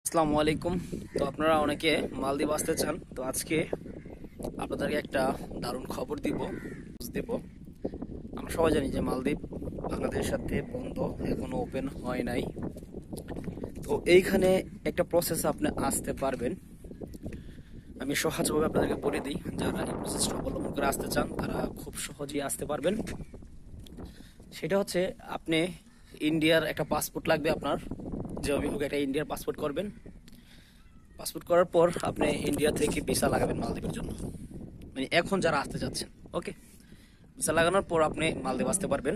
আসসালামু আলাইকুম। তো আপনারা অনেকে মালদ্বীপ আসতে চান, তো আজকে আপনাদেরকে একটা দারুণ খবর দিব। আমরা সবাই জানি যে মালদ্বীপ বাংলাদেশের সাথে বন্ধ, এখনো ওপেন হয় নাই। তো এইখানে একটা প্রসেস আপনি আসতে পারবেন। আমি সহজভাবে আপনাদেরকে বলে দিই, যারা এই প্রসেসটা অবলম্বন করে আসতে চান তারা খুব সহজেই আসতে পারবেন। সেটা হচ্ছে, আপনি ইন্ডিয়ার একটা পাসপোর্ট লাগবে আপনার, যেভাবে হোক একটা ইন্ডিয়ার পাসপোর্ট করবেন। পাসপোর্ট করার পর আপনি ইন্ডিয়া থেকে ভিসা লাগাবেন মালদ্বীপের জন্য, মানে এখন যারা আসতে যাচ্ছেন। ওকে, ভিসা লাগানোর পর আপনি মালদ্বীপ আসতে পারবেন।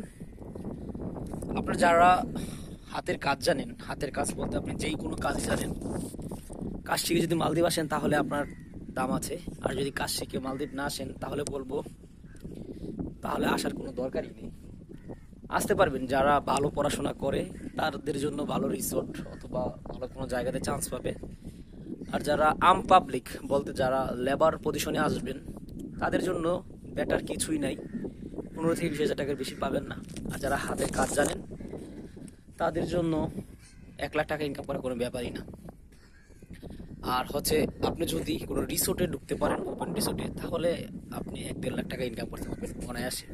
আপনার যারা হাতের কাজ জানেন, হাতের কাজ বলতে আপনি যেই কোনো কাজ জানেন, কাজ শিখে যদি মালদ্বীপ আসেন তাহলে আপনার দাম আছে। আর যদি কাজ শিখে মালদ্বীপ না আসেন তাহলে বলবো তাহলে আসার কোনো দরকারই নেই। আসতে পারবেন যারা ভালো পড়াশোনা করে, তাদের জন্য ভালো রিসোর্ট অথবা ভালো কোনো জায়গাতে চান্স পাবে। আর যারা আম পাবলিক বলতে যারা লেবার পজিশনে আসবেন, তাদের জন্য বেটার কিছুই নাই, 15 থেকে 20 হাজার টাকার বেশি পাবেন না। আর যারা হাতের কাজ জানেন তাদের জন্য 1 লাখ টাকা ইনকাম করা কোনো ব্যাপারই না। আর হচ্ছে, আপনি যদি কোনো রিসোর্টে ঢুকতে পারেন, ওপেন রিসোর্টে, তাহলে আপনি 1-1.5 লাখ টাকা ইনকাম করতে পারবেন অনায়াসে।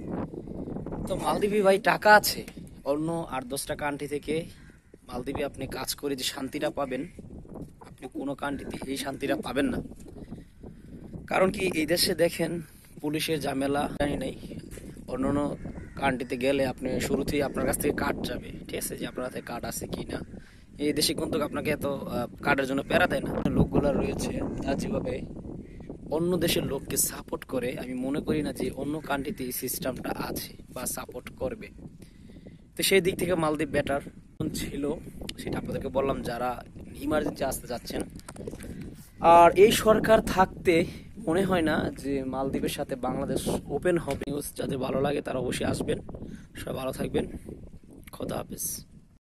তো মালদ্বীপে ভাই টাকা আছে। অন্য 8-10টা কান্ট্রি থেকে মালদ্বীপে আপনি কাজ করে যে শান্তিটা পাবেন, আপনি কোনো কান্ট্রিতে এই শান্তিটা পাবেন না। কারণ কি, এই দেশে দেখেন পুলিশের ঝামেলা জানি নাই। অন্যান্য কান্ট্রিতে গেলে আপনি শুরুতেই আপনার কাছ থেকে কার্ড যাবে, ঠিক আছে, যে আপনার হাতে কার্ড আছে কি না। এই দেশে কিন্তু আপনাকে এত কার্ডের জন্য প্যারা দেয় না। লোকগুলা রয়েছে তারা যেভাবে অন্য দেশের লোককে সাপোর্ট করে, আমি মনে করি না যে অন্য কান্ট্রিতে এই সিস্টেমটা আছে বা সাপোর্ট করবে। তো সেই দিক থেকে মালদ্বীপ বেটার ছিল, সেটা আপনাদেরকে বললাম যারা ইমার্জেন্সি আসতে যাচ্ছেন। আর এই সরকার থাকতে মনে হয় না যে মালদ্বীপের সাথে বাংলাদেশ ওপেন হবে। নিউজ যাদের ভালো লাগে তারা অবশ্যই আসবেন। সবাই ভালো থাকবেন। খোদা হাফেজ।